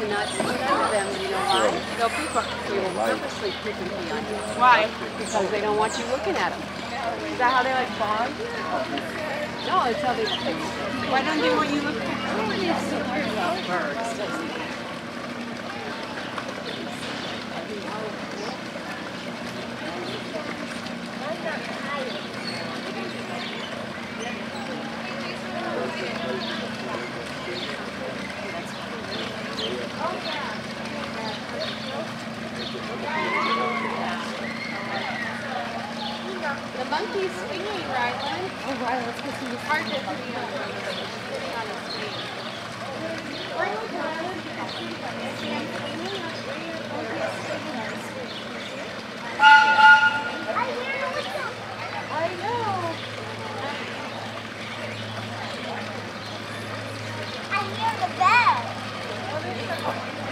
to not sit under them. You know why? They'll purposely pick and pee on you. Why? Because they don't want you looking at them. Is that how they like frogs? No, it's how they pick. Why don't they want you looking at Oh, it's so weird about birds, doesn't it? The monkey's swinging, Rylan. Oh, right, let's go see It's hard to see him sitting on his swing. I know. I hear the bell.